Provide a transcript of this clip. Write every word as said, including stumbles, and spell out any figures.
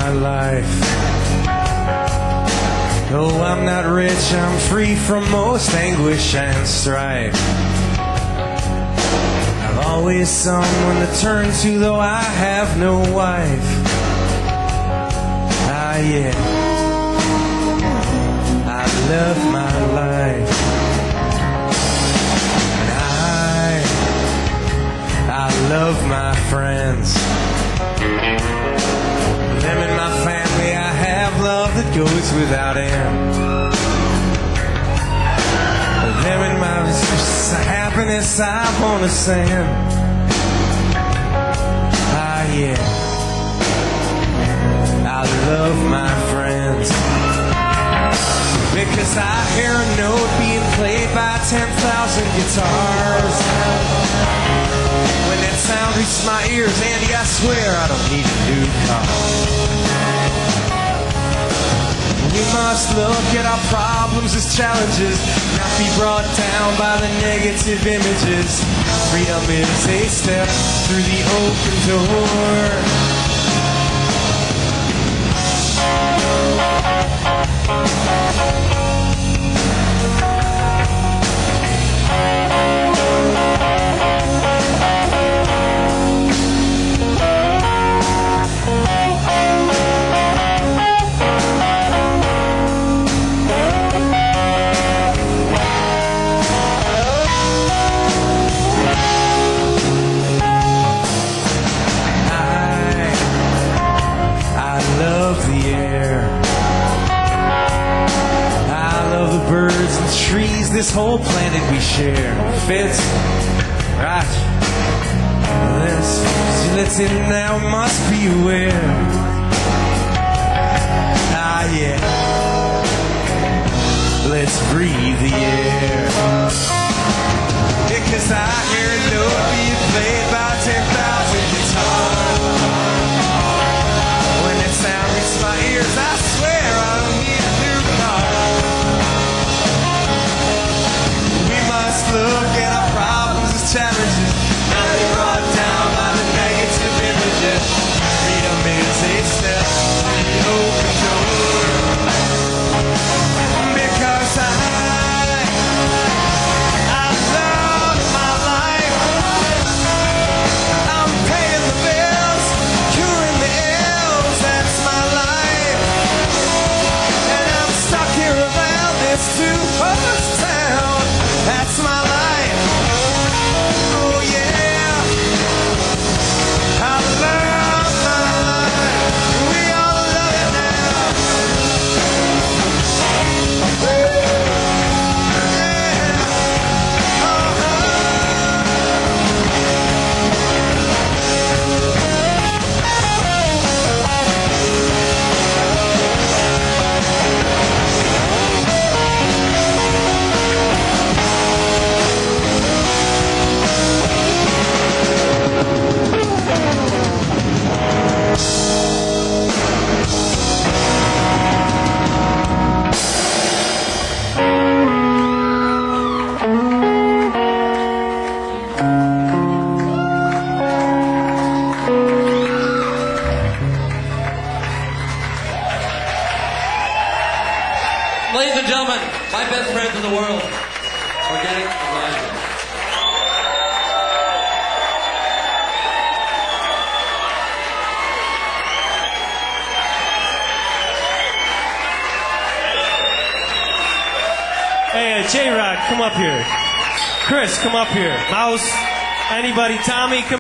my life. Though I'm not rich, I'm free from most anguish and strife. I've always someone to turn to, though I have no wife. Ah, yeah, I love my life. And I, I love my friends. Them in my family, I have love that goes without end. Them in my happiness, I wanna send. Ah, yeah, I love my friends. Because I hear a note being played by ten thousand guitars. When that sound reaches my ears, Andy, I swear I don't need a new car. We must look at our problems as challenges, not be brought down by the negative images. Freedom is a step through the open door. Birds and trees, this whole planet we share fits right. This lets in now, must be aware. Ah, yeah, let's breathe the air. Because I hear a note being played by ten thousand guitars. When that sound reaches my ears, I swear I don't need a new car. Look at our problems as challenges, not be brought down by the negative images. Freedom is a step through the open door. Because I, I love my life. I'm paying the bills, curing the ills, that's my life. And I'm stuck here around this two-horse town, that's my life. Oh yeah, I love my life. We all love it now. Yeah. Ladies and gentlemen, my best friends in the world, Organic Alignment. Hey, uh, J-Rock, come up here. Chris, come up here. Mouse, anybody, Tommy, come